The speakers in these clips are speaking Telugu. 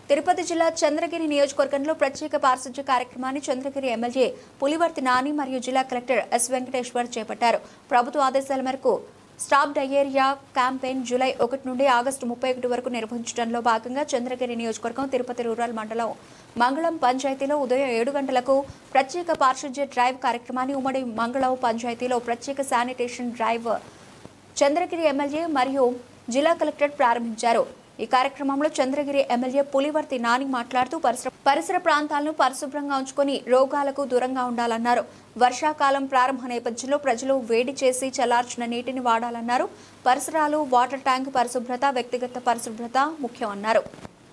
తిరుపతి జిల్లా చంద్రగిరి నియోజకవర్గంలో ప్రత్యేక పారిశుధ్య కార్యక్రమాన్ని చంద్రగిరి ఎమ్మెల్యే పులివర్తి నాని మరియు జిల్లా కలెక్టర్ ఎస్ వెంకటేశ్వర్ చేపట్టారు. ప్రభుత్వ ఆదేశాల మేరకు స్టాప్ డయేరియా క్యాంపెయిన్ జూలై 1 నుండి ఆగస్టు 31 వరకు నిర్వహించడంలో భాగంగా చంద్రగిరి నియోజకవర్గం తిరుపతి రూరల్ మండలం మంగళం పంచాయతీలో ఉదయం 7 గంటలకు ప్రత్యేక పారిశుధ్య డ్రైవ్ కార్యక్రమాన్ని ఉమ్మడి మంగళం పంచాయతీలో ప్రత్యేక శానిటేషన్ డ్రైవ్ చంద్రగిరి ఎమ్మెల్యే మరియు జిల్లా కలెక్టర్ ప్రారంభించారు. ఈ కార్యక్రమంలో చంద్రగిరి ఎమ్మెల్యే పులివర్తి నాని మాట్లాడుతూ పరిసర ప్రాంతాలను పరిశుభ్రంగా ఉంచుకొని రోగాలకు దూరంగా ఉండాలన్నారు. వర్షాకాలం ప్రారంభ నేపథ్యంలో ప్రజలు వేడి చేసి చల్లార్చిన నీటిని వాడాలన్నారు. పరిసరాలు, వాటర్ ట్యాంక్ పరిశుభ్రత, వ్యక్తిగత పరిశుభ్రత ముఖ్యమన్నారు.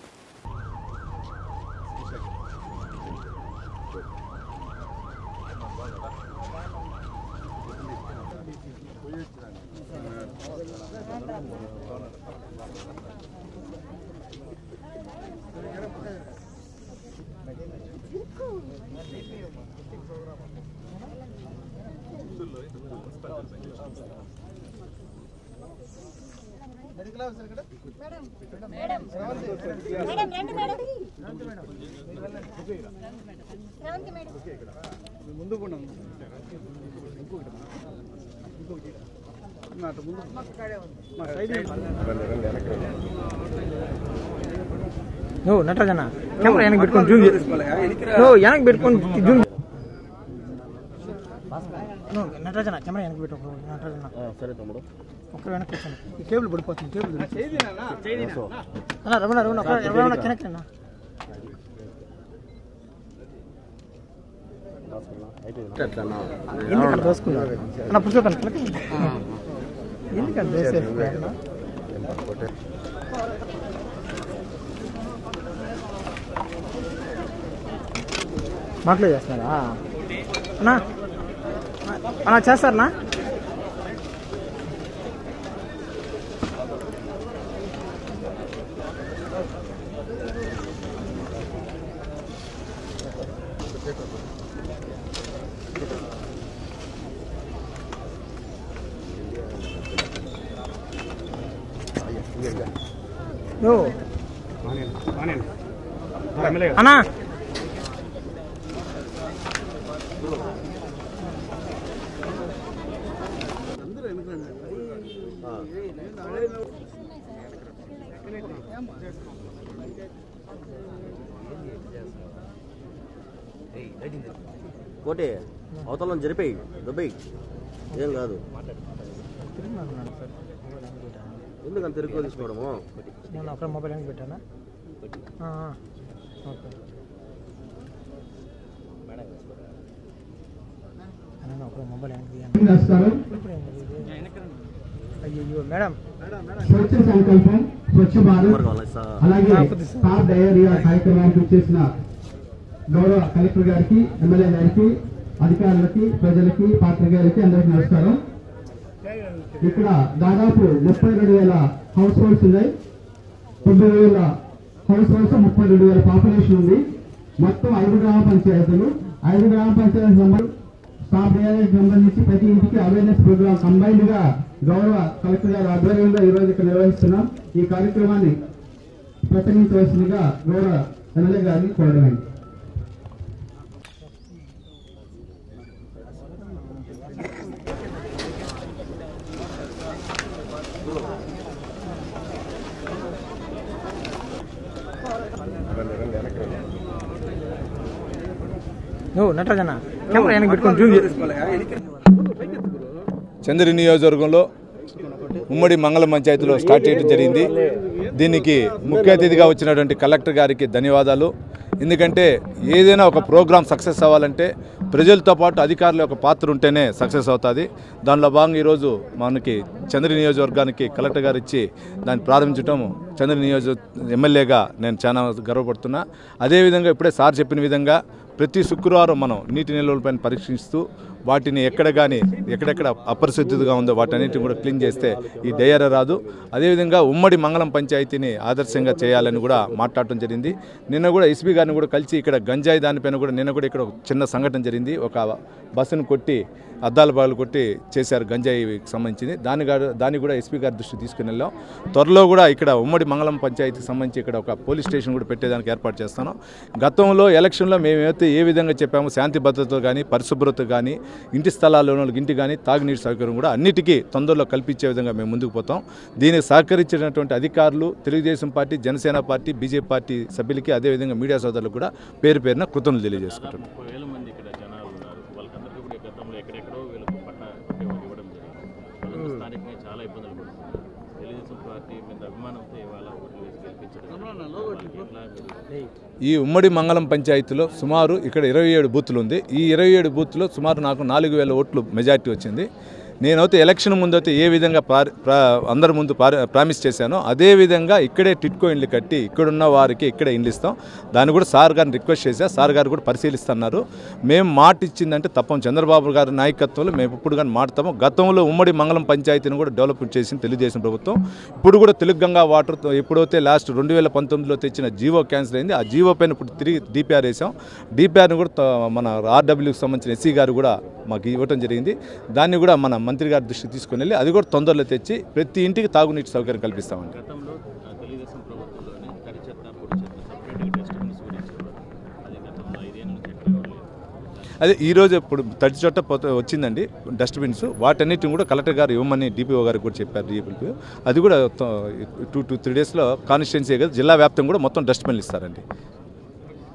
నటరాజన్న కెమెరా వెనక్కి పెట్టుకొని జూమ్ వెనక్కి పెట్టుకొని జూమ్ నటరాజన్న కెమెరా వెనక్కి పెట్టు. నటరాజన్న సరే తమ్ముడు ఒక్క వెనక్కి వచ్చాను. ఈ కేబుల్ పడిపోతుంది. కేబుల్ రమణ రమణ రమణ కనెక్ట్ అన్న ఎందుకంటే దోసుకున్నారు అన్న పుస్తకం ఎందుకంటే దోసే మాటలు చేస్తున్నారా అన్నా? అన్నా చేస్తారనా? అన్నా కోటే అవతలం జరిపాయి దుబ్బయి ఏం కాదు. ఎందుకంత తిరుగు తీసుకోవడము? నేను అక్కడ మొబైల్ వెనక్కి పెట్టానా? ఓకే మొబైల్ అయ్యో మేడం స్వచ్ఛ సంకల్పం స్వచ్ఛ భారత్ అలాగే స్టాప్ డయేరియా కార్యక్రమానికి చేసిన గౌరవ కలెక్టర్ గారికి, ఎమ్మెల్యే గారికి, అధికారులకి, ప్రజలకి, పాత్రికేయులకి అందరికీ నమస్కారం. ఇక్కడ దాదాపు 32,000 హౌస్ హోల్డ్స్ ఉన్నాయి. 9,000 హౌస్ హోల్డ్స్, 32,000 పాపులేషన్ ఉంది. మొత్తం 5 గ్రామ పంచాయతీలు. 5 గ్రామ పంచాయతీ స్టాప్ డయేరియాకి సంబంధించి ప్రతి ఇంటికి అవేర్నెస్ ప్రోగ్రామ్ కంబైన్డ్ గా గౌరవ కలెక్టర్ గారి ఆధ్వర్యంలో ఈ రోజు ఇక్కడ నిర్వహిస్తున్నాం. ఈ కార్యక్రమాన్ని ప్రసంగించవలసిందిగా గౌరవ ఎమ్మెల్యే గారిని కోరడమైంది. నటరాజన్న కెమెరా వెనక్కి పెట్టుకొని జూమ్ చంద్రగిరి నియోజకవర్గంలో ఉమ్మడి మంగళం పంచాయతీలో స్టార్ట్ చేయడం జరిగింది. దీనికి ముఖ్య అతిథిగా వచ్చినటువంటి కలెక్టర్ గారికి ధన్యవాదాలు. ఎందుకంటే ఏదైనా ఒక ప్రోగ్రాం సక్సెస్ అవ్వాలంటే ప్రజలతో పాటు అధికారుల యొక్క పాత్ర ఉంటేనే సక్సెస్ అవుతుంది. దానిలో భాగంగా ఈరోజు మనకి చంద్రగిరి నియోజకవర్గానికి కలెక్టర్ గారు ఇచ్చి దాన్ని ప్రారంభించడం చంద్రగిరి ఎమ్మెల్యేగా నేను చాలా గర్వపడుతున్నా. అదేవిధంగా ఇప్పుడే సార్ చెప్పిన విధంగా ప్రతి శుక్రవారం మనం నీటి నిల్వలపైన పరీక్షిస్తూ వాటిని ఎక్కడెక్కడ అపరిశుద్ధిగా ఉందో వాటన్నిటిని కూడా క్లీన్ చేస్తే ఈ డయేరియా రాదు. అదేవిధంగా ఉమ్మడి మంగళం పంచాయతీని ఆదర్శంగా చేయాలని కూడా మాట్లాడటం జరిగింది. నిన్న కూడా ఎస్పీ గారిని కూడా కలిసి ఇక్కడ గంజాయి దానిపైన కూడా నిన్న కూడా ఇక్కడ ఒక చిన్న సంఘటన జరిగింది. ఒక బస్సును కొట్టి అద్దాల బాగులు కొట్టి చేశారు గంజాయికి సంబంధించింది. దాన్ని కూడా ఎస్పీ గారి దృష్టికి తీసుకుని వెళ్ళాం. త్వరలో కూడా ఇక్కడ ఉమ్మడి మంగళం పంచాయతీకి సంబంధించి ఇక్కడ ఒక పోలీస్ స్టేషన్ కూడా పెట్టేదానికి ఏర్పాటు చేస్తాను. గతంలో ఎలక్షన్లో మేమైతే ఏ విధంగా చెప్పామో శాంతి భద్రతలు కానీ పరిశుభ్రత కానీ ఇంటి స్థలాల్లో ఇంటి కానీ తాగునీటి సౌకర్యం కూడా అన్నిటికీ తొందరలో కల్పించే విధంగా మేము ముందుకు పోతాం. దీనికి సహకరించినటువంటి అధికారులు, Telugu Desam party, Janasena party, BJP party సభ్యులకి అదేవిధంగా మీడియా సోదరులకు కూడా పేరు పేరున కృతజ్ఞతలు తెలియజేసుకుంటున్నాం. ఈ ఉమ్మడి మంగళం పంచాయతీలో సుమారు ఇక్కడ 27 బూతులు ఉంది. ఈ 27 బూత్లో సుమారు నాకు 4000 ఓట్లు మెజార్టీ వచ్చింది. నేనైతే ఎలక్షన్ ముందైతే ఏ విధంగా అందరి ముందు ప్రామిస్ చేశానో అదే విధంగా ఇక్కడే టిట్కో ఇండ్లు కట్టి ఇక్కడున్న వారికి ఇక్కడే ఇండ్లు ఇస్తాం. దాన్ని కూడా సార్ గారిని రిక్వెస్ట్ చేశా. సార్ గారు కూడా పరిశీలిస్తున్నారు. మేము మాట ఇచ్చిందంటే తప్పం. చంద్రబాబు గారి నాయకత్వంలో మేము ఇప్పుడు కానీ మాట్లాడతాము. గతంలో ఉమ్మడి మంగళం పంచాయతీని కూడా డెవలప్మెంట్ చేసింది తెలుగుదేశం ప్రభుత్వం. ఇప్పుడు కూడా తెలుగు గంగా వాటర్తో ఎప్పుడైతే లాస్ట్ 2019లో తెచ్చిన జీవో క్యాన్సిల్ అయింది. ఆ జీవో పైన ఇప్పుడు తిరిగి డిపిఆర్ వేసాం. డిపిఆర్ని కూడా మన ఆర్డబ్ల్యూకి సంబంధించిన ఎస్సీ గారు కూడా మాకు ఇవ్వడం జరిగింది. దాన్ని కూడా మన మంత్రి గారి దృష్టికి తీసుకుని వెళ్ళి అది కూడా తొందరలో తెచ్చి ప్రతి ఇంటికి తాగునీటి సౌకర్యం కల్పిస్తామండి. అదే ఈరోజు ఇప్పుడు 30 చోట వచ్చిందండి డస్ట్బిన్స్. వాటన్నిటిని కూడా కలెక్టర్ గారు ఇవ్వమని డిపిఓ గారికి కూడా చెప్పారు. డిపిఓ అది కూడా 2 to 3 డేస్లో కాన్స్టిట్యున్సీ జిల్లా వ్యాప్తంగా కూడా మొత్తం డస్ట్బిన్లు ఇస్తారండి.